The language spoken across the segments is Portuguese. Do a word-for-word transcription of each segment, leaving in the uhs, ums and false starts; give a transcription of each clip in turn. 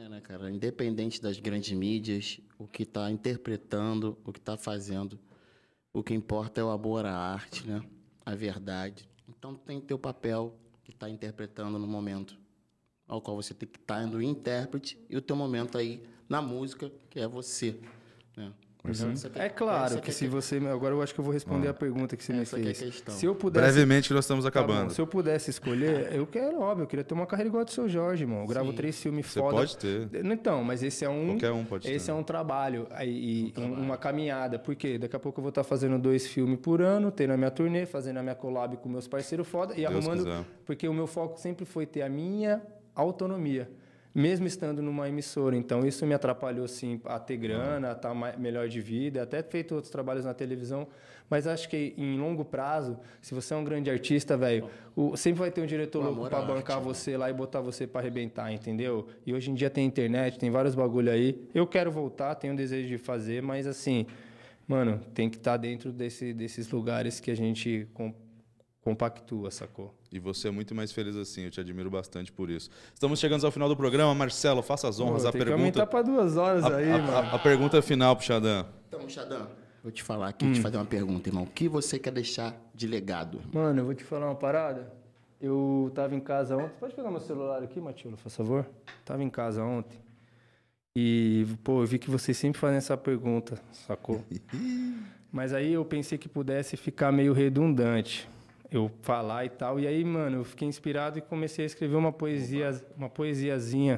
é, né, cara? Independente das grandes mídias, o que está interpretando, o que está fazendo, o que importa é o amor à arte, né? A verdade. Então, tem teu papel que está interpretando no momento ao qual você tem que estar indo intérprete e o teu momento aí na música, que é você, né? Uhum. Essa que É claro que, que se é você... Agora eu acho que eu vou responder Ah. a pergunta que você me essa que é a fez. questão. Se eu pudesse... Brevemente nós estamos Tá bom, acabando. se eu pudesse escolher, eu quero, óbvio, eu queria ter uma carreira igual a do seu Jorge, irmão. Eu gravo Sim. três filmes Você foda. pode ter. Então, mas esse é um... Qualquer um pode Esse ter. é um trabalho aí, e um- uma caminhada. Por quê? Daqui a pouco eu vou estar fazendo dois filmes por ano, tendo a minha turnê, fazendo a minha collab com meus parceiros foda e Deus arrumando... quiser. Porque o meu foco sempre foi ter a minha autonomia, mesmo estando numa emissora. Então, isso me atrapalhou, sim, a ter grana, a estar mais, melhor de vida, até feito outros trabalhos na televisão. Mas acho que, em longo prazo, se você é um grande artista, velho, o- sempre vai ter um diretor O louco amor para à bancar arte, né? você lá e botar você para arrebentar, entendeu? E hoje em dia tem internet, tem vários bagulho aí. Eu quero voltar, tenho desejo de fazer, mas, assim, mano, tem que estar dentro desse, desses lugares que a gente com- compactua, sacou? E você é muito mais feliz assim, eu te admiro bastante por isso. Estamos chegando ao final do programa. Marcelo, faça as honras. Pô, a tem que pergunta, aumentar para duas horas a, aí, a- mano. a- a pergunta final pro Xadã. Então, Xadã, vou te falar aqui, te fazer uma pergunta, irmão. O que você quer deixar de legado? Mano, eu vou te falar uma parada. Eu tava em casa ontem. Pode pegar meu celular aqui, Matilda, por favor? Tava em casa ontem. E, pô, eu vi que vocês sempre fazem essa pergunta, sacou? Mas aí eu pensei que pudesse ficar meio redundante eu falar e tal. E aí, mano, eu fiquei inspirado e comecei a escrever uma poesia, uma poesiazinha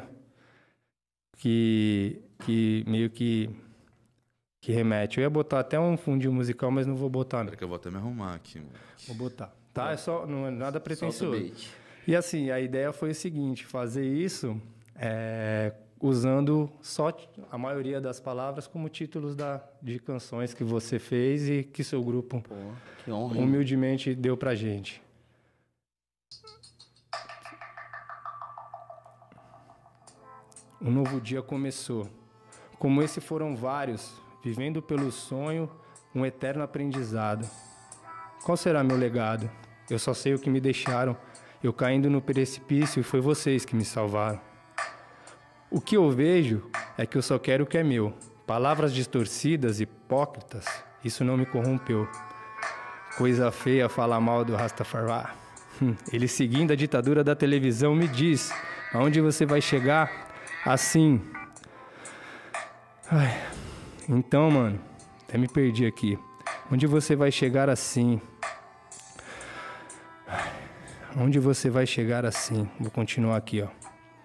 que, que meio que, que remete. Eu ia botar até um fundinho musical, mas não vou botar, não. Peraí que eu vou até me arrumar aqui, mano. Vou botar. Tá? É só, não é nada Solta o pretensioso. beat. E assim, a ideia foi o seguinte, fazer isso é, usando só t- a maioria das palavras como títulos da, de canções que você fez e que seu grupo Pô, que honra, irmão. humildemente deu pra gente. Um novo dia começou. Como esse foram vários, vivendo pelo sonho, um eterno aprendizado. Qual será meu legado? Eu só sei o que me deixaram. Eu caindo no precipício e foi vocês que me salvaram. O que eu vejo é que eu só quero o que é meu. Palavras distorcidas, hipócritas, isso não me corrompeu. Coisa feia falar mal do Rastafari. Hum, Ele seguindo a ditadura da televisão me diz, aonde você vai chegar? Assim. Ai, então, mano, até me perdi aqui. Onde você vai chegar assim? Ai, Onde você vai chegar assim? Vou continuar aqui, ó.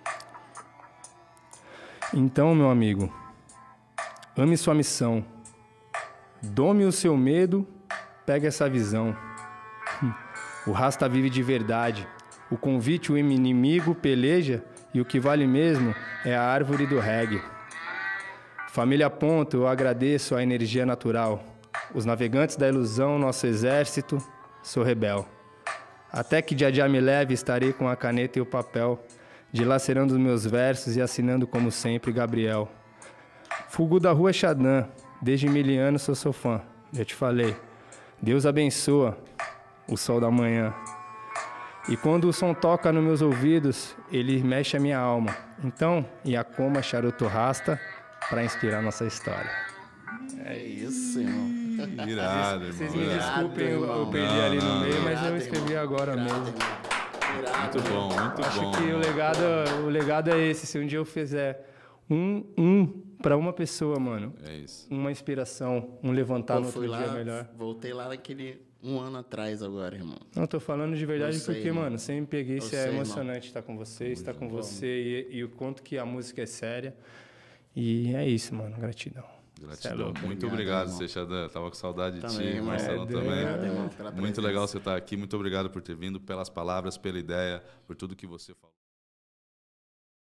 Então, meu amigo, ame sua missão. Dome o seu medo, pegue essa visão. Hum, O Rasta vive de verdade. O convite, o inimigo peleja e o que vale mesmo é a árvore do reggae. Família Ponto, eu agradeço a energia natural. Os navegantes da ilusão, nosso exército, sou rebel. Até que dia dia me leve, estarei com a caneta e o papel, dilacerando os meus versos e assinando como sempre, Gabriel. Fugo da rua Xadã, desde mil anos sou seu fã, já te falei. Deus abençoa o sol da manhã. E quando o som toca nos meus ouvidos, ele mexe a minha alma. Então, Iacoma Charuto Rasta, para inspirar nossa história. É isso, irmão. Irado, Vocês irmão. me irado. desculpem, eu, eu irmão. perdi Não, ali no não, meio, não. mas eu Irado, escrevi irmão. agora Irado, mesmo. irmão. Irado, Muito bom, muito Acho bom. que o legado, o legado é esse. Se um dia eu fizer um, um para uma pessoa, mano, É isso. uma inspiração, um levantar Pô, no outro fui dia lá, melhor. voltei lá naquele um ano atrás agora, irmão. Não, tô falando de verdade Eu sei, porque, irmão. mano, sempre peguei, Eu isso sei, é irmão. emocionante estar com você, estar com você e, e o quanto que a música é séria. E é isso, mano, gratidão. Cê é Gratidão. louco. Muito Obrigado, obrigado, irmão. Seixadã. Tava com saudade de Também, ti, irmão. Marcelo É, também. Obrigado, irmão, pela Muito presença. legal você estar aqui. Muito obrigado por ter vindo, pelas palavras, pela ideia, por tudo que você falou.